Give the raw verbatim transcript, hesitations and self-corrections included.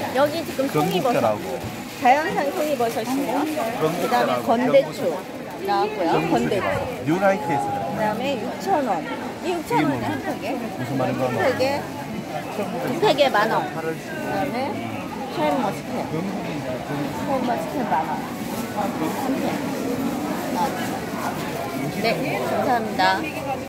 여기 지금 송이버섯, 전국자라고. 자연산 송이버섯이에요. 그 다음에 건대추 나왔고요. 건대추. 뉴라이트에서 그 다음에 육천 원. 이 육천 원에 한 팩에. 무슨 말인가? 한 팩에, 두 팩에 만 원. 그 다음에 샤인머스켓. 샤인머스켓 만 원. 한 팩. 나왔죠. 네, 감사합니다.